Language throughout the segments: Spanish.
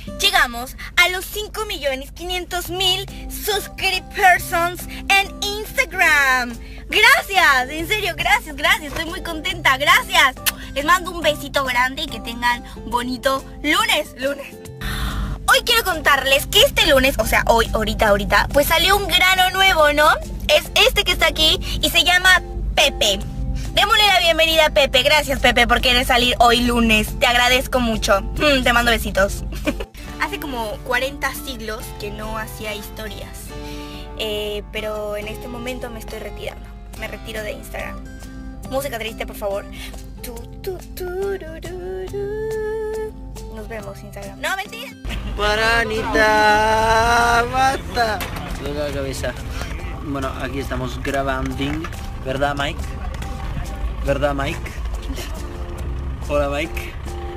llegamos a los 5.500.000 subscriptions en Instagram. Gracias, en serio, gracias, estoy muy contenta, gracias. Les mando un besito grande y que tengan bonito lunes. Hoy quiero contarles que este lunes, o sea, hoy, ahorita, pues salió un grano nuevo, ¿no? Es este que está aquí y se llama Pepe. Démosle la bienvenida a Pepe. Gracias, Pepe, por querer salir hoy lunes. Te agradezco mucho. Te mando besitos. Hace como 40 siglos que no hacía historias. Pero en este momento me estoy retirando. Me retiro de Instagram. Música triste, por favor. Nos vemos, Instagram. No, mentira. Paranita, basta. Duele la cabeza. Bueno, aquí estamos grabando. ¿Verdad, Mike? ¿Verdad, Mike? Hola, Mike.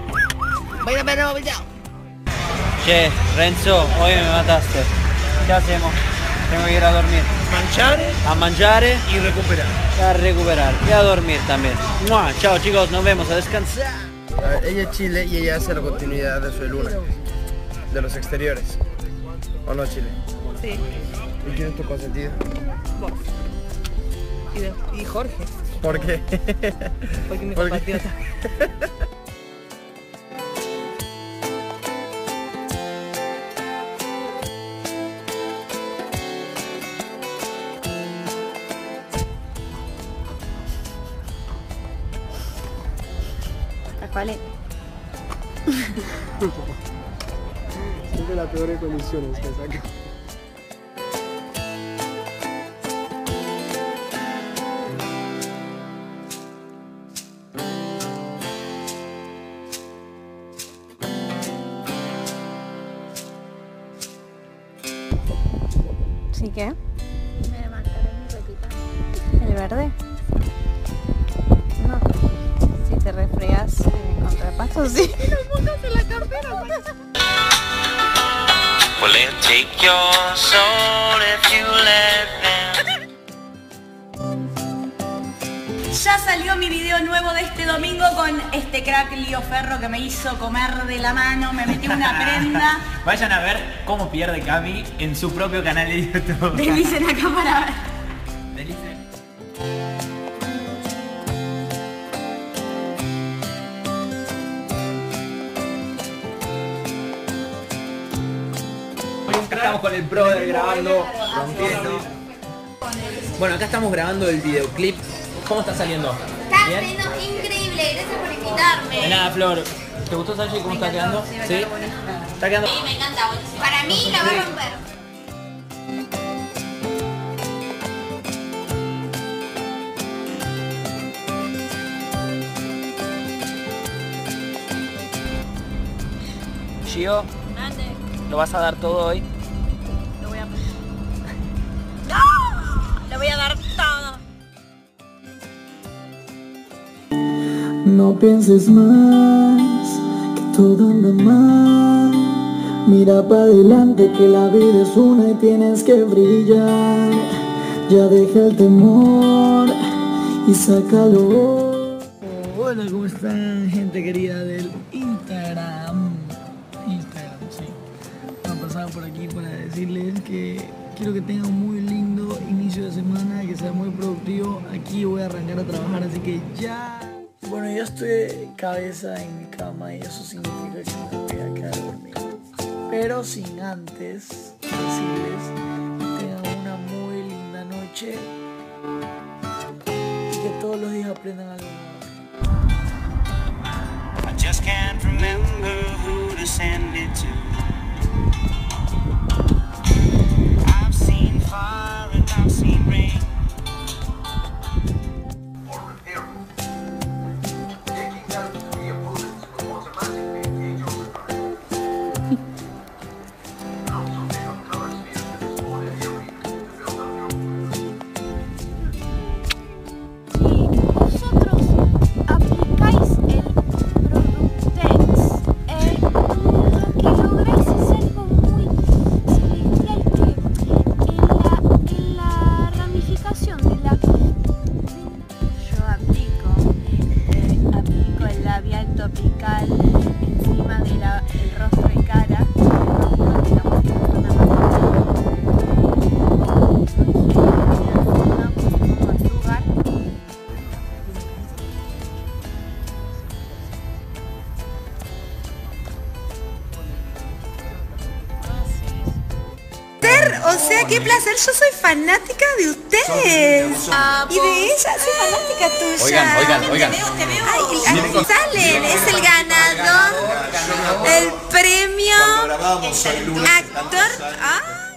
Che, Renzo, hoy me mataste. ¿Qué hacemos? Tengo que ir a dormir. A mangiare y recuperar. A recuperar. Y a dormir también. ¡Mua! Chao, chicos, nos vemos, a descansar. Ella es Chile y ella hace la continuidad de su luna. De los exteriores. ¿O no, Chile? Sí. ¿Y quién es tu consentido? Vos. Y Jorge. ¿Por qué? Porque mi compatriota. ¿Cuál es? Es de las peores condiciones que saca. ¿Sí qué? Me levantaré mi ropita. ¿El verde? No. Si te resfrías con repaso, sí. No pongas en la cartera. Well, they'll take your soul if you let them. Ya salió mi video nuevo de este domingo con este crack Lío Ferro que me hizo comer de la mano, me metió una prenda. Vayan a ver cómo pierde Cami en su propio canal de YouTube. Deslicen acá para ver. Deslicen. Acá estamos con el brother grabando, rompiendo. Bueno, acá estamos grabando el videoclip. ¿Cómo está saliendo? Está saliendo increíble, gracias por invitarme. De nada, Flor. ¿Te gustó, Sachi, cómo está quedando? ¿Sí? ¿Está quedando? Sí, me encanta, buenísimo. Para mí la va a romper. Gio, ¿lo vas a dar todo hoy? Lo voy a... ¡No! Lo voy a dar todo. No pienses más, que todo anda mal. Mira para adelante que la vida es una y tienes que brillar. Ya deja el temor y sácalo. Hola, ¿cómo están, gente querida del Instagram? Sí. Voy a pasar por aquí para decirles que quiero que tengan un muy lindo inicio de semana, que sea muy productivo. Aquí voy a arrancar a trabajar, así que ya. Bueno, ya estoy de cabeza en mi cama y eso significa que me voy a quedar dormido. Pero sin antes decirles que tengan una muy linda noche y que todos los días aprendan algo nuevo. I just can't remember who to send it to. I've seen fire and I've seen rain. Vosotros aplicáis el Product O sea, qué placer, yo soy fanática de ustedes. Y de ella, soy fanática tuya. Oigan. Ay, salen, es el ganador, el premio actor. Ay.